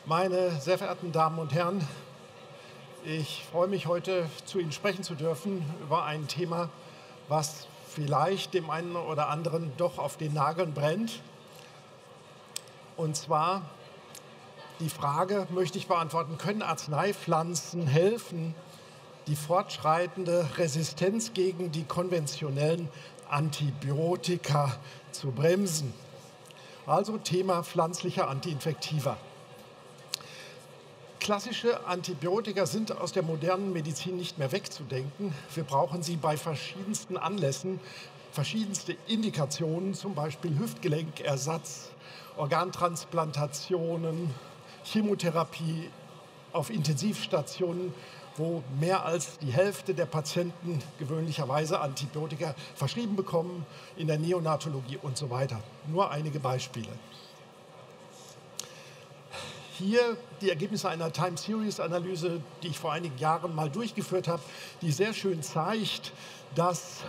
Meine sehr verehrten Damen und Herren, ich freue mich heute zu Ihnen sprechen zu dürfen über ein Thema, was vielleicht dem einen oder anderen doch auf den Nageln brennt. Und zwar die Frage, möchte ich beantworten, können Arzneipflanzen helfen, die fortschreitende Resistenz gegen die konventionellen Antibiotika zu bremsen? Also Thema pflanzlicher Antiinfektiva. Klassische Antibiotika sind aus der modernen Medizin nicht mehr wegzudenken. Wir brauchen sie bei verschiedensten Anlässen, verschiedenste Indikationen, zum Beispiel Hüftgelenkersatz, Organtransplantationen, Chemotherapie auf Intensivstationen, wo mehr als die Hälfte der Patienten gewöhnlicherweise Antibiotika verschrieben bekommen, in der Neonatologie und so weiter. Nur einige Beispiele. Hier die Ergebnisse einer Time-Series-Analyse, die ich vor einigen Jahren mal durchgeführt habe, die sehr schön zeigt, dass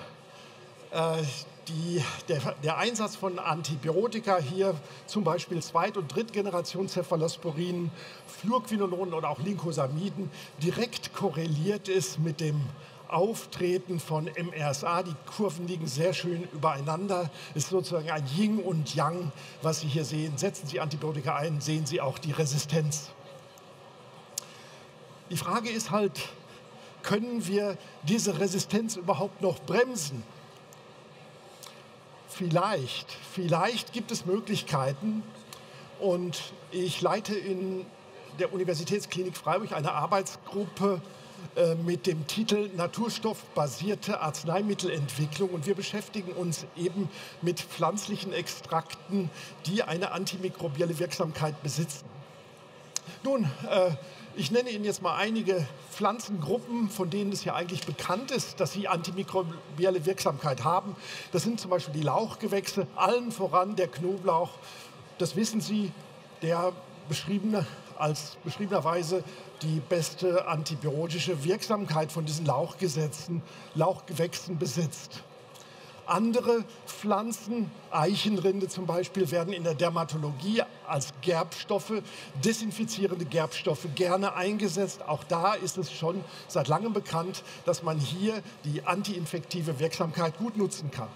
der Einsatz von Antibiotika hier, zum Beispiel Zweit- und Drittgeneration Cephalosporin, Fluorquinolonen oder auch Linkosamiden, direkt korreliert ist mit dem Auftreten von MRSA. Die Kurven liegen sehr schön übereinander. Es ist sozusagen ein Yin und Yang, was Sie hier sehen. Setzen Sie Antibiotika ein, sehen Sie auch die Resistenz. Die Frage ist halt, können wir diese Resistenz überhaupt noch bremsen? Vielleicht gibt es Möglichkeiten, und ich leite in der Universitätsklinik Freiburg eine Arbeitsgruppe mit dem Titel Naturstoffbasierte Arzneimittelentwicklung, und wir beschäftigen uns eben mit pflanzlichen Extrakten, die eine antimikrobielle Wirksamkeit besitzen. Nun, ich nenne Ihnen jetzt mal einige Pflanzengruppen, von denen es ja eigentlich bekannt ist, dass sie antimikrobielle Wirksamkeit haben. Das sind zum Beispiel die Lauchgewächse, allen voran der Knoblauch. Das wissen Sie, der beschriebenerweise die beste antibiotische Wirksamkeit von diesen Lauchgewächsen besitzt. Andere Pflanzen, Eichenrinde zum Beispiel, werden in der Dermatologie als Gerbstoffe, desinfizierende Gerbstoffe gerne eingesetzt. Auch da ist es schon seit langem bekannt, dass man hier die antiinfektive Wirksamkeit gut nutzen kann.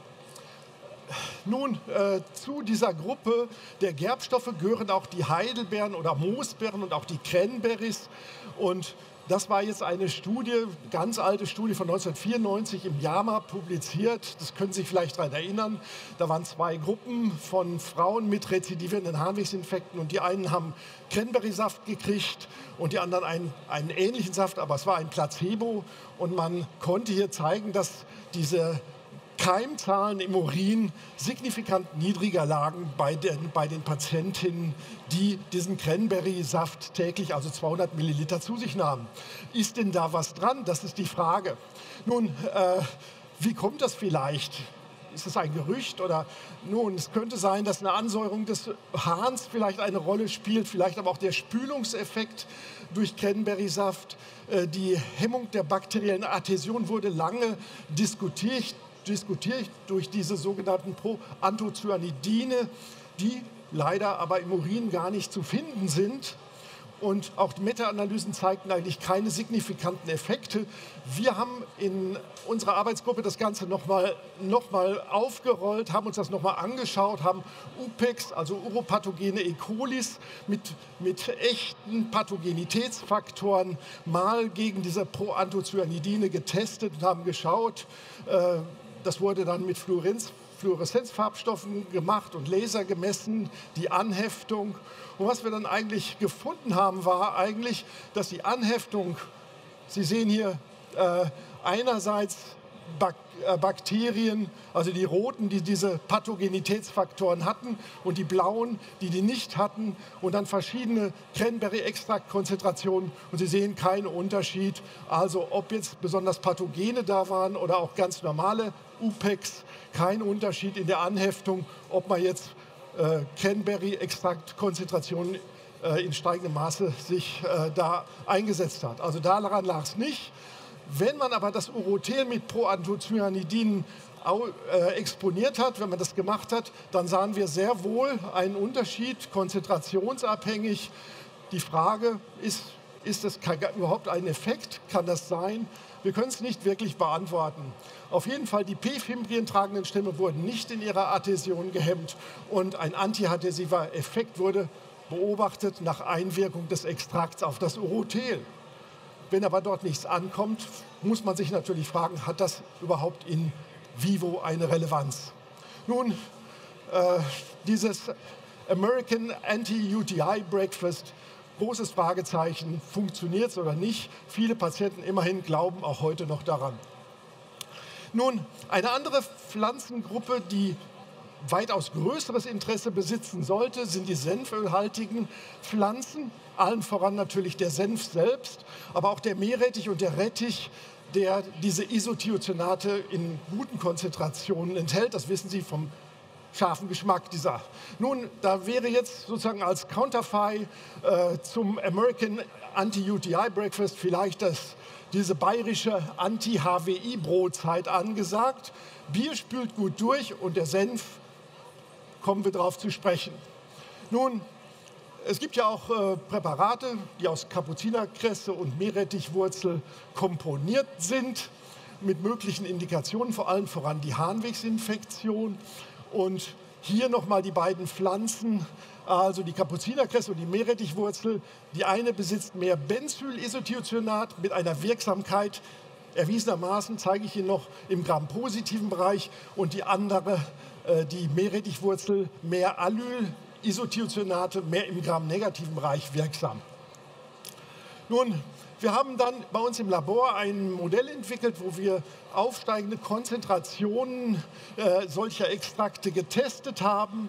Nun, zu dieser Gruppe der Gerbstoffe gehören auch die Heidelbeeren oder Moosbeeren und auch die Cranberries. Und das war jetzt eine Studie, ganz alte Studie von 1994 im JAMA publiziert. Das können Sie sich vielleicht daran erinnern. Da waren zwei Gruppen von Frauen mit rezidivierenden Harnwegsinfekten, und die einen haben Cranberry-Saft gekriegt und die anderen einen ähnlichen Saft, aber es war ein Placebo. Und man konnte hier zeigen, dass diese Keimzahlen im Urin signifikant niedriger lagen bei den Patientinnen, die diesen Cranberry-Saft täglich, also 200 Milliliter, zu sich nahmen. Ist denn da was dran? Das ist die Frage. Nun, wie kommt das vielleicht? Ist es ein Gerücht? Oder nun, es könnte sein, dass eine Ansäuerung des Hahns vielleicht eine Rolle spielt, vielleicht aber auch der Spülungseffekt durch Cranberry-Saft. Die Hemmung der bakteriellen Adhäsion wurde lange diskutiert durch diese sogenannten Proanthocyanidine, die leider aber im Urin gar nicht zu finden sind. Und auch die Meta-Analysen zeigten eigentlich keine signifikanten Effekte. Wir haben in unserer Arbeitsgruppe das Ganze nochmal aufgerollt, haben uns das nochmal angeschaut, haben UPEX, also uropathogene E. colis, mit echten Pathogenitätsfaktoren mal gegen diese Proanthocyanidine getestet und haben geschaut. Das wurde dann mit Fluoreszenzfarbstoffen gemacht und Laser gemessen, die Anheftung. Und was wir dann eigentlich gefunden haben, war eigentlich, dass die Anheftung, Sie sehen hier einerseits Bakterien, also die roten, die diese Pathogenitätsfaktoren hatten, und die blauen, die nicht hatten, und dann verschiedene Cranberry-Extrakt-Konzentrationen, und Sie sehen keinen Unterschied. Also ob jetzt besonders Pathogene da waren oder auch ganz normale UPEX, kein Unterschied in der Anheftung, ob man jetzt Cranberry-Extrakt-Konzentrationen in steigendem Maße sich da eingesetzt hat. Also daran lag es nicht. Wenn man aber das Urothel mit Proanthocyanidin exponiert hat, wenn man das gemacht hat, dann sahen wir sehr wohl einen Unterschied, konzentrationsabhängig. Die Frage ist das überhaupt ein Effekt? Kann das sein? Wir können es nicht wirklich beantworten. Auf jeden Fall, die P-Fimbrien tragenden Stämme wurden nicht in ihrer Adhäsion gehemmt und ein antiadhäsiver Effekt wurde beobachtet nach Einwirkung des Extrakts auf das Urothel. Wenn aber dort nichts ankommt, muss man sich natürlich fragen, hat das überhaupt in vivo eine Relevanz? Nun, dieses American Anti-UTI Breakfast, großes Fragezeichen, funktioniert es oder nicht? Viele Patienten immerhin glauben auch heute noch daran. Nun, eine andere Pflanzengruppe, die weitaus größeres Interesse besitzen sollte, sind die senfölhaltigen Pflanzen, allen voran natürlich der Senf selbst, aber auch der Meerrettich und der Rettich, der diese Isothiocyanate in guten Konzentrationen enthält. Das wissen Sie vom scharfen Geschmack dieser. Nun, da wäre jetzt sozusagen als Counterfei zum American Anti-UTI Breakfast vielleicht diese bayerische Anti-HWI-Brotzeit angesagt. Bier spült gut durch und der Senf, kommen wir darauf zu sprechen. Nun, es gibt ja auch Präparate, die aus Kapuzinerkresse und Meerrettichwurzel komponiert sind, mit möglichen Indikationen, vor allem voran die Harnwegsinfektion. Und hier nochmal die beiden Pflanzen, also die Kapuzinerkresse und die Meerrettichwurzel. Die eine besitzt mehr Benzylisothiocyanat mit einer Wirksamkeit erwiesenermaßen, zeige ich Ihnen noch, im Gram-positiven Bereich, und die andere, die Meerrettichwurzel, mehr Allylisothiocyanate, mehr im Gram-negativen Bereich wirksam. Nun, wir haben dann bei uns im Labor ein Modell entwickelt, wo wir aufsteigende Konzentrationen solcher Extrakte getestet haben,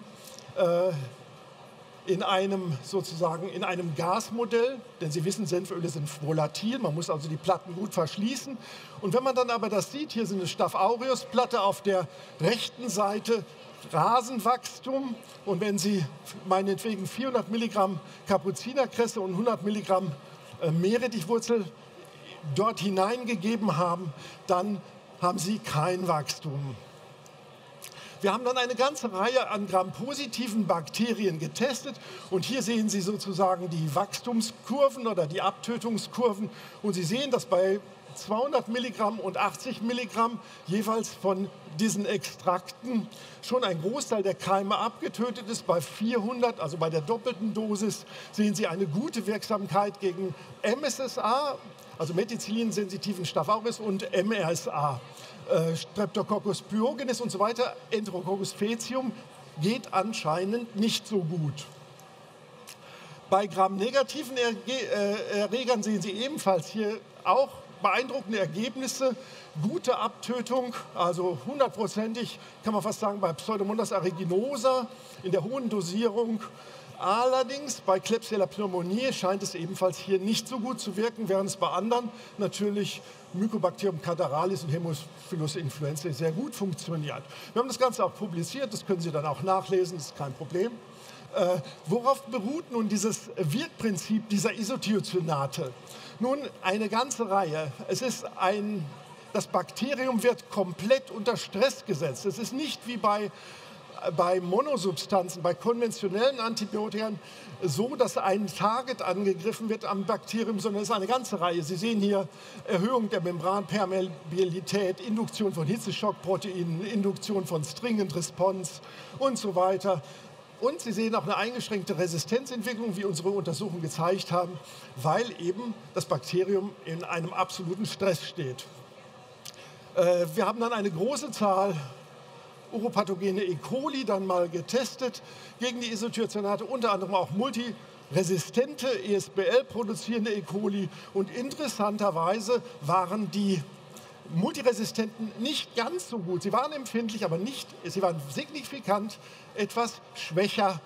in einem Gasmodell, denn Sie wissen, Senföle sind volatil, man muss also die Platten gut verschließen. Und wenn man dann aber das sieht, hier sind eine Staph aureus Platte, auf der rechten Seite Rasenwachstum, und wenn Sie meinetwegen 400 Milligramm Kapuzinerkresse und 100 Milligramm Meerrettichwurzel dort hineingegeben haben, dann haben Sie kein Wachstum. Wir haben dann eine ganze Reihe an Gram-positiven Bakterien getestet und hier sehen Sie sozusagen die Wachstumskurven oder die Abtötungskurven, und Sie sehen, dass bei 200 Milligramm und 80 Milligramm jeweils von diesen Extrakten schon ein Großteil der Keime abgetötet ist. Bei 400, also bei der doppelten Dosis, sehen Sie eine gute Wirksamkeit gegen MSSA, also Methicillin-sensitiven Staph aureus, und MRSA. Streptococcus pyogenes und so weiter, Enterococcus faecium, geht anscheinend nicht so gut. Bei Gram-negativen Erregern sehen Sie ebenfalls hier auch beeindruckende Ergebnisse, gute Abtötung, also 100%ig, kann man fast sagen, bei Pseudomonas aeruginosa in der hohen Dosierung. Allerdings bei Klebsiella pneumoniae scheint es ebenfalls hier nicht so gut zu wirken, während es bei anderen natürlich Mycobacterium catarrhalis und Haemophilus influenzae sehr gut funktioniert. Wir haben das Ganze auch publiziert, das können Sie dann auch nachlesen, das ist kein Problem. Worauf beruht nun dieses Wirkprinzip dieser Isothiocyanate? Nun, eine ganze Reihe. Das Bakterium wird komplett unter Stress gesetzt. Es ist nicht wie bei Monosubstanzen, bei konventionellen Antibiotika so, dass ein Target angegriffen wird am Bakterium, sondern es ist eine ganze Reihe. Sie sehen hier Erhöhung der Membranpermeabilität, Induktion von Hitzeschockproteinen, Induktion von Stringent Response und so weiter. Und Sie sehen auch eine eingeschränkte Resistenzentwicklung, wie unsere Untersuchungen gezeigt haben, weil eben das Bakterium in einem absoluten Stress steht. Wir haben dann eine große Zahl uropathogene E. coli dann mal getestet gegen die Isothiocyanate, unter anderem auch multiresistente ESBL-produzierende E. coli. Und interessanterweise waren die multiresistenten nicht ganz so gut. Sie waren empfindlich, aber sie waren signifikant etwas schwächer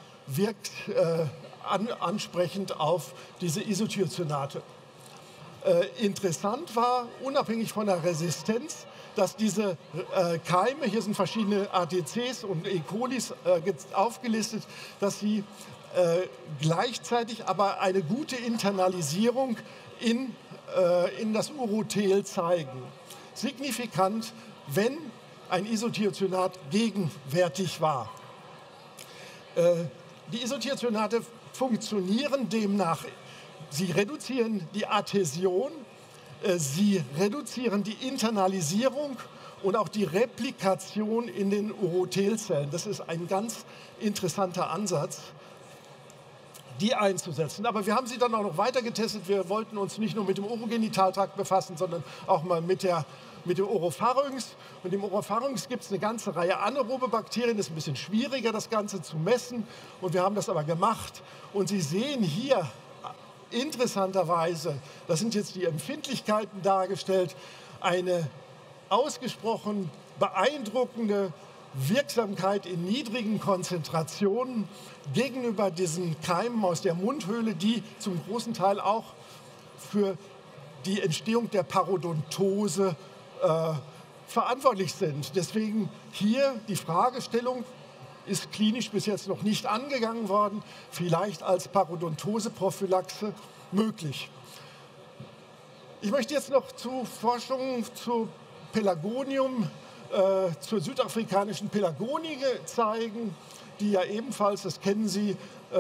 ansprechend auf diese Isothiocyanate. Interessant war, unabhängig von der Resistenz, dass diese Keime, hier sind verschiedene ATCs und E. colis aufgelistet, dass sie gleichzeitig aber eine gute Internalisierung in das Urothel zeigen. Signifikant, wenn ein Isothiocyanat gegenwärtig war. Die Isothiocyanate funktionieren demnach Sie reduzieren die Adhäsion, sie reduzieren die Internalisierung und auch die Replikation in den Urothelzellen. Das ist ein ganz interessanter Ansatz, die einzusetzen. Aber wir haben sie dann auch noch weiter getestet. Wir wollten uns nicht nur mit dem Urogenitaltrakt befassen, sondern auch mal mit dem Oropharynx. Und im Oropharynx gibt es eine ganze Reihe anaerobe Bakterien. Das ist ein bisschen schwieriger, das Ganze zu messen. Und wir haben das aber gemacht. Und Sie sehen hier interessanterweise, das sind jetzt die Empfindlichkeiten dargestellt, eine ausgesprochen beeindruckende Wirksamkeit in niedrigen Konzentrationen gegenüber diesen Keimen aus der Mundhöhle, die zum großen Teil auch für die Entstehung der Parodontose verantwortlich sind. Deswegen hier die Fragestellung, ist klinisch bis jetzt noch nicht angegangen worden, vielleicht als Parodontose-Prophylaxe möglich. Ich möchte jetzt noch zu Forschungen zu Pelargonium, zur südafrikanischen Pelargonie zeigen, die ja ebenfalls, das kennen Sie,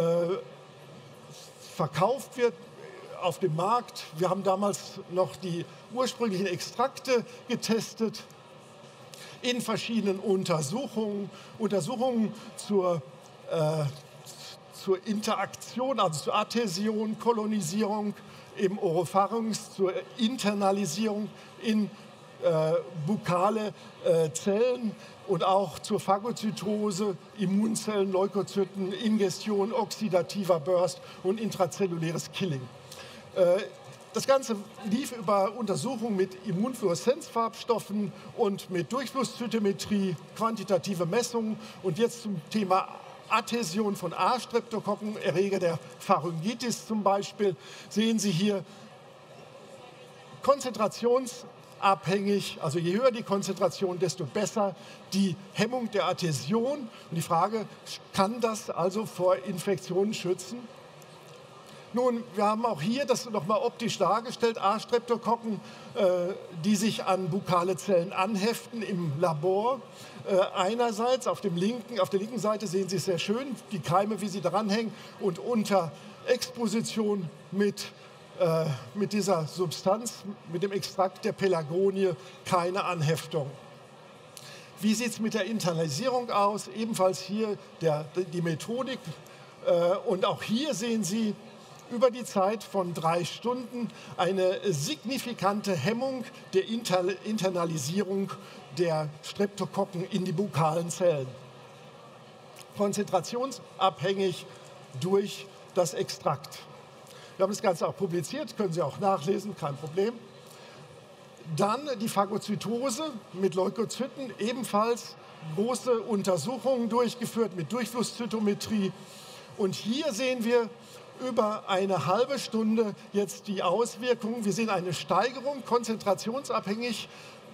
verkauft wird auf dem Markt. Wir haben damals noch die ursprünglichen Extrakte getestet in verschiedenen Untersuchungen zur Interaktion, also zur Adhäsion, Kolonisierung im Oropharynx, zur Internalisierung in bukale Zellen und auch zur Phagozytose, Immunzellen, Leukozyten, Ingestion, oxidativer Burst und intrazelluläres Killing. Das Ganze lief über Untersuchungen mit Immunfluoreszenzfarbstoffen und mit Durchflusszytometrie, quantitative Messungen. Und jetzt zum Thema Adhäsion von A-Streptokokken, Erreger der Pharyngitis zum Beispiel, sehen Sie hier konzentrationsabhängig, also je höher die Konzentration, desto besser die Hemmung der Adhäsion. Und die Frage, kann das also vor Infektionen schützen? Nun, wir haben auch hier das nochmal optisch dargestellt, A-Streptokokken, die sich an bukale Zellen anheften im Labor. Einerseits auf der linken Seite sehen Sie es sehr schön, die Keime, wie sie daran hängen, und unter Exposition mit dieser Substanz, mit dem Extrakt der Pelargonie, keine Anheftung. Wie sieht es mit der Internalisierung aus? Ebenfalls hier die Methodik. Und auch hier sehen Sie über die Zeit von 3 Stunden eine signifikante Hemmung der Internalisierung der Streptokokken in die bukalen Zellen. Konzentrationsabhängig durch das Extrakt. Wir haben das Ganze auch publiziert, können Sie auch nachlesen, kein Problem. Dann die Phagozytose mit Leukozyten, ebenfalls große Untersuchungen durchgeführt mit Durchflusszytometrie. Und hier sehen wir über eine halbe Stunde jetzt die Auswirkungen. Wir sehen eine Steigerung, konzentrationsabhängig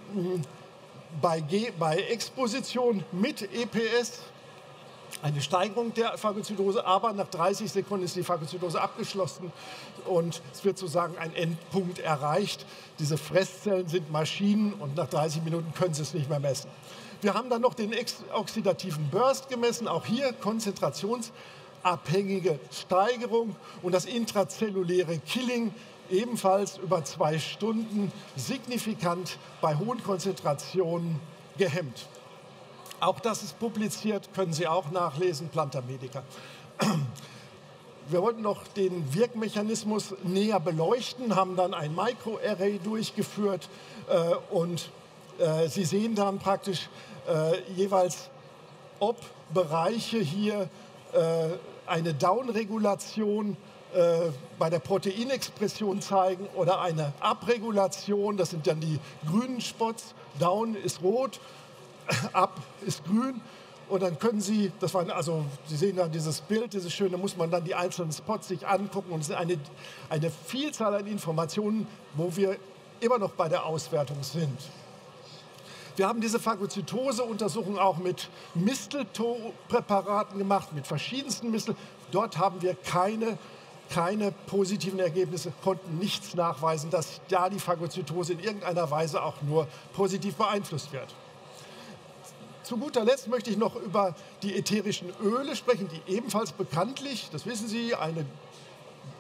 bei Exposition mit EPS, eine Steigerung der Phagozytose, aber nach 30 Sekunden ist die Phagozytose abgeschlossen und es wird sozusagen ein Endpunkt erreicht. Diese Fresszellen sind Maschinen und nach 30 Minuten können Sie es nicht mehr messen. Wir haben dann noch den oxidativen Burst gemessen, auch hier konzentrationsabhängige Steigerung und das intrazelluläre Killing ebenfalls über 2 Stunden signifikant bei hohen Konzentrationen gehemmt. Auch das ist publiziert, können Sie auch nachlesen, Planta Medica. Wir wollten noch den Wirkmechanismus näher beleuchten, haben dann ein Microarray durchgeführt und Sie sehen dann praktisch jeweils, ob Bereiche hier eine Downregulation bei der Proteinexpression zeigen oder eine Abregulation. Das sind dann die grünen Spots. Down ist rot, Up ist grün. Und dann können Sie, Sie sehen da dieses Bild, dieses schöne, muss man dann die einzelnen Spots sich angucken. Und es ist eine Vielzahl an Informationen, wo wir immer noch bei der Auswertung sind. Wir haben diese Phagozytose-Untersuchung auch mit Mistelpräparaten gemacht, mit verschiedensten Mistel. Dort haben wir keine positiven Ergebnisse, konnten nichts nachweisen, dass da die Phagozytose in irgendeiner Weise auch nur positiv beeinflusst wird. Zu guter Letzt möchte ich noch über die ätherischen Öle sprechen, die ebenfalls bekanntlich, das wissen Sie, eine gut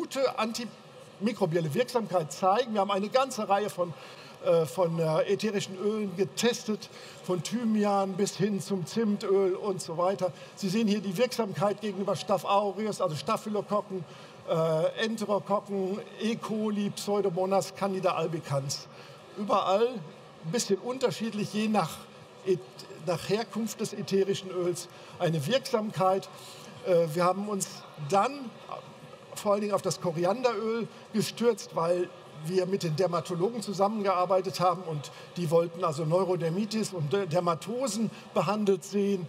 gute antimikrobielle Wirksamkeit zeigen. Wir haben eine ganze Reihe von ätherischen Ölen getestet, von Thymian bis hin zum Zimtöl und so weiter. Sie sehen hier die Wirksamkeit gegenüber Staph aureus, also Staphylokokken, Enterokokken, E. coli, Pseudomonas, Candida albicans. Überall ein bisschen unterschiedlich, je nach Herkunft des ätherischen Öls, eine Wirksamkeit. Wir haben uns dann vor allen Dingen auf das Korianderöl gestürzt, weil wir mit den Dermatologen zusammengearbeitet haben und die wollten also Neurodermitis und Dermatosen behandelt sehen.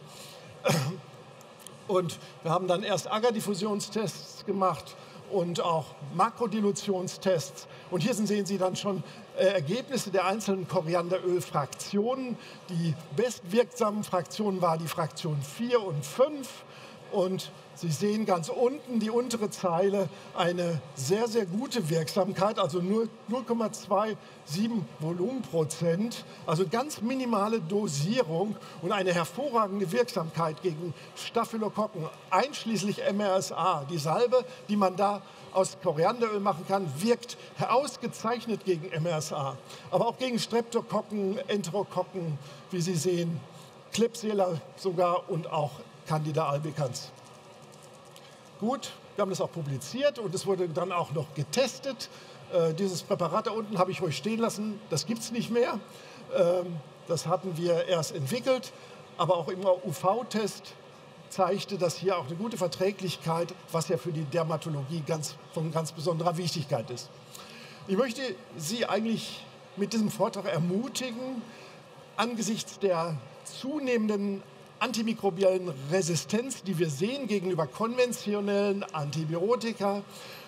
Und wir haben dann erst Agerdiffusionstests gemacht und auch Makrodilutationstests. Und hier sehen Sie dann schon Ergebnisse der einzelnen Korianderölfraktionen. Die bestwirksamen Fraktionen waren die Fraktion 4 und 5. Und Sie sehen ganz unten die untere Zeile, eine sehr, sehr gute Wirksamkeit, also nur 0,27 Volumenprozent, also ganz minimale Dosierung und eine hervorragende Wirksamkeit gegen Staphylokokken, einschließlich MRSA. Die Salbe, die man da aus Korianderöl machen kann, wirkt ausgezeichnet gegen MRSA, aber auch gegen Streptokokken, Enterokokken, wie Sie sehen, Klebsiella sogar und auch Candida albicans. Gut, wir haben das auch publiziert und es wurde dann auch noch getestet. Dieses Präparat da unten habe ich ruhig stehen lassen, das gibt es nicht mehr. Das hatten wir erst entwickelt, aber auch im UV-Test zeigte das hier auch eine gute Verträglichkeit, was ja für die Dermatologie von ganz besonderer Wichtigkeit ist. Ich möchte Sie eigentlich mit diesem Vortrag ermutigen, angesichts der zunehmenden antimikrobiellen Resistenz, die wir sehen gegenüber konventionellen Antibiotika,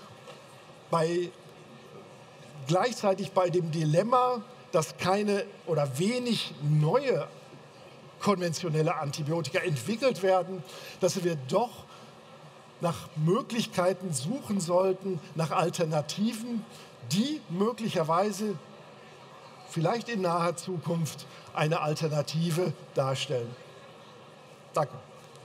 gleichzeitig bei dem Dilemma, dass keine oder wenig neue konventionelle Antibiotika entwickelt werden, dass wir doch nach Möglichkeiten suchen sollten, nach Alternativen, die möglicherweise vielleicht in naher Zukunft eine Alternative darstellen. Danke.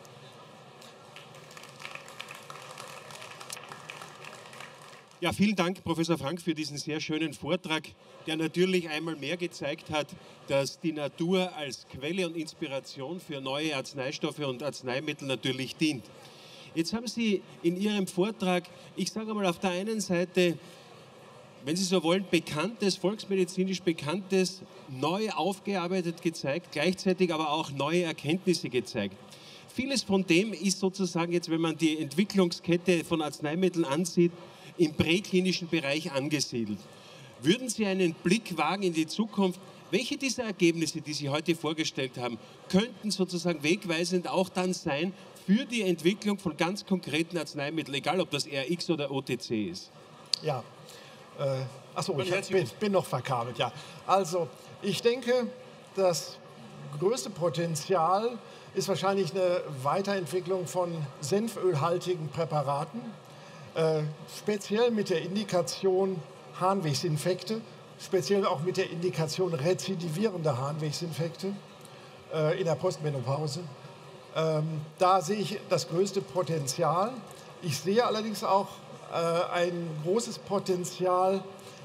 Ja, vielen Dank, Professor Frank, für diesen sehr schönen Vortrag, der natürlich einmal mehr gezeigt hat, dass die Natur als Quelle und Inspiration für neue Arzneistoffe und Arzneimittel natürlich dient. Jetzt haben Sie in Ihrem Vortrag, ich sage mal auf der einen Seite, wenn Sie so wollen, bekanntes, volksmedizinisch bekanntes, neu aufgearbeitet gezeigt, gleichzeitig aber auch neue Erkenntnisse gezeigt. Vieles von dem ist sozusagen jetzt, wenn man die Entwicklungskette von Arzneimitteln ansieht, im präklinischen Bereich angesiedelt. Würden Sie einen Blick wagen in die Zukunft? Welche dieser Ergebnisse, die Sie heute vorgestellt haben, könnten sozusagen wegweisend auch dann sein für die Entwicklung von ganz konkreten Arzneimitteln, egal ob das RX oder OTC ist? Ja, achso, ich bin noch verkabelt, ja. Also, ich denke, das größte Potenzial ist wahrscheinlich eine Weiterentwicklung von senfölhaltigen Präparaten, speziell mit der Indikation Harnwegsinfekte, speziell auch mit der Indikation rezidivierender Harnwegsinfekte in der Postmenopause. Da sehe ich das größte Potenzial. Ich sehe allerdings auch ein großes Potenzial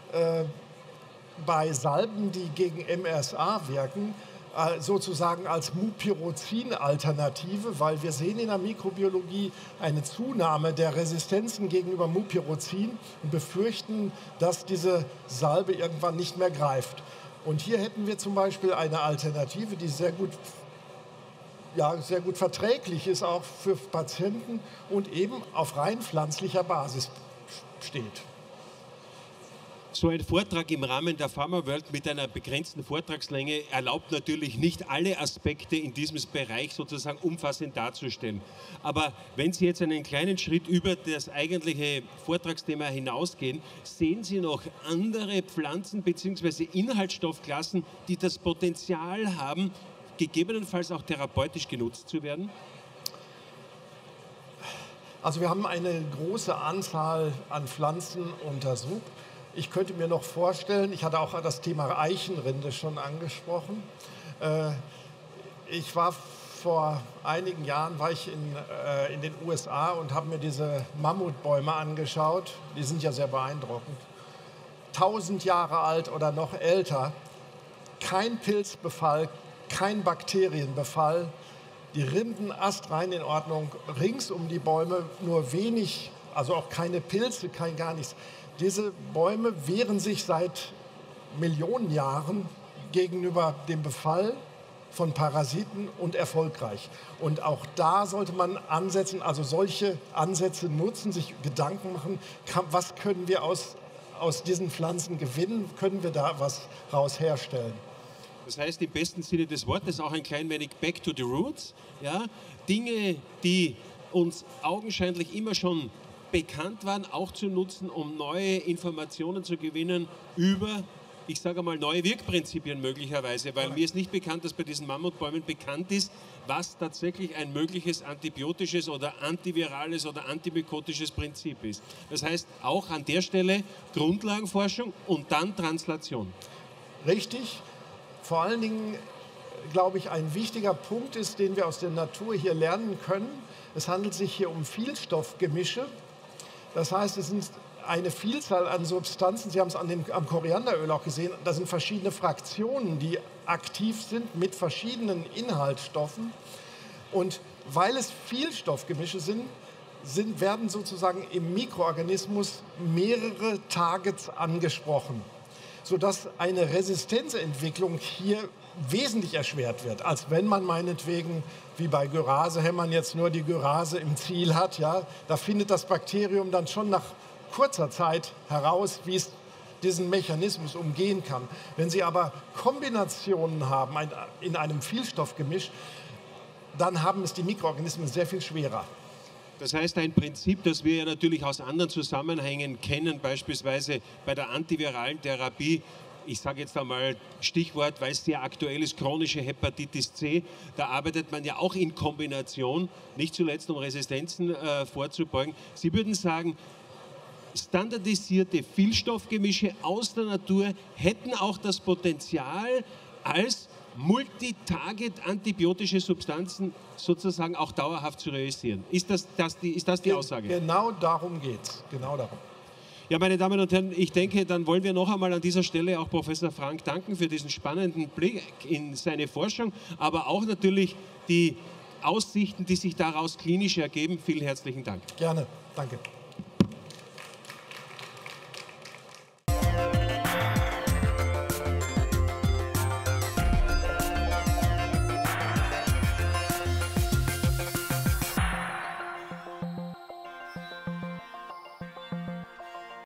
bei Salben, die gegen MRSA wirken, sozusagen als Mupirocin-Alternative, weil wir sehen in der Mikrobiologie eine Zunahme der Resistenzen gegenüber Mupirocin und befürchten, dass diese Salbe irgendwann nicht mehr greift. Und hier hätten wir zum Beispiel eine Alternative, die sehr gut verträglich ist, auch für Patienten und eben auf rein pflanzlicher Basis steht. So ein Vortrag im Rahmen der Pharma World mit einer begrenzten Vortragslänge erlaubt natürlich nicht alle Aspekte in diesem Bereich sozusagen umfassend darzustellen. Aber wenn Sie jetzt einen kleinen Schritt über das eigentliche Vortragsthema hinausgehen, sehen Sie noch andere Pflanzen bzw. Inhaltsstoffklassen, die das Potenzial haben, gegebenenfalls auch therapeutisch genutzt zu werden? Also wir haben eine große Anzahl an Pflanzen untersucht. Ich könnte mir noch vorstellen, ich hatte auch das Thema Eichenrinde schon angesprochen. Ich war vor einigen Jahren war ich in den USA und habe mir diese Mammutbäume angeschaut. Die sind ja sehr beeindruckend. 1000 Jahre alt oder noch älter. Kein Pilzbefall, kein Bakterienbefall. Die Rinden astrein in Ordnung. Rings um die Bäume nur wenig, also auch keine Pilze, kein gar nichts. Diese Bäume wehren sich seit Millionen Jahren gegenüber dem Befall von Parasiten und erfolgreich. Und auch da sollte man ansetzen, also solche Ansätze nutzen, sich Gedanken machen, was können wir aus diesen Pflanzen gewinnen, können wir da was raus herstellen. Das heißt im besten Sinne des Wortes auch ein klein wenig back to the roots. Ja? Dinge, die uns augenscheinlich immer schon bekannt waren, auch zu nutzen, um neue Informationen zu gewinnen über, ich sage mal, neue Wirkprinzipien möglicherweise, weil mir ist nicht bekannt, dass bei diesen Mammutbäumen bekannt ist, was tatsächlich ein mögliches antibiotisches oder antivirales oder antimykotisches Prinzip ist. Das heißt, auch an der Stelle Grundlagenforschung und dann Translation. Richtig. Vor allen Dingen, glaube ich, ein wichtiger Punkt ist, den wir aus der Natur hier lernen können. Es handelt sich hier um Vielstoffgemische. Das heißt, es sind eine Vielzahl an Substanzen, Sie haben es am Korianderöl auch gesehen, da sind verschiedene Fraktionen, die aktiv sind mit verschiedenen Inhaltsstoffen. Und weil es Vielstoffgemische sind, werden sozusagen im Mikroorganismus mehrere Targets angesprochen, sodass eine Resistenzentwicklung hier wesentlich erschwert wird, als wenn man meinetwegen, wie bei Gyrasehämmern jetzt nur die Gyrase im Ziel hat. Ja, da findet das Bakterium dann schon nach kurzer Zeit heraus, wie es diesen Mechanismus umgehen kann. Wenn Sie aber Kombinationen haben in einem Vielstoffgemisch, dann haben es die Mikroorganismen sehr viel schwerer. Das heißt, ein Prinzip, das wir ja natürlich aus anderen Zusammenhängen kennen, beispielsweise bei der antiviralen Therapie, ich sage jetzt einmal Stichwort, weil es sehr aktuell ist, chronische Hepatitis C, da arbeitet man ja auch in Kombination, nicht zuletzt um Resistenzen vorzubeugen. Sie würden sagen, standardisierte Vielstoffgemische aus der Natur hätten auch das Potenzial, als multitarget-antibiotische Substanzen sozusagen auch dauerhaft zu realisieren. Ist das die Aussage? Genau darum geht es. Genau darum. Ja, meine Damen und Herren, ich denke, dann wollen wir noch einmal an dieser Stelle auch Professor Frank danken für diesen spannenden Blick in seine Forschung, aber auch natürlich die Aussichten, die sich daraus klinisch ergeben. Vielen herzlichen Dank. Gerne. Danke.